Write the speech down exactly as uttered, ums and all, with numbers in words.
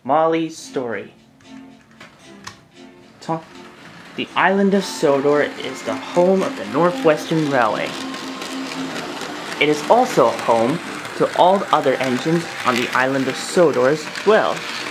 Molly's story. The island of Sodor is the home of the Northwestern Railway. It is also home to all the other engines on the island of Sodor as well.